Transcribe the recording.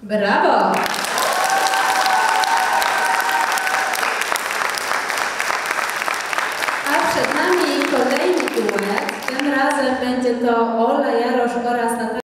Brawo! A przed nami kolejny duet. Tym razem będzie to Ola Jarosz oraz Natalia.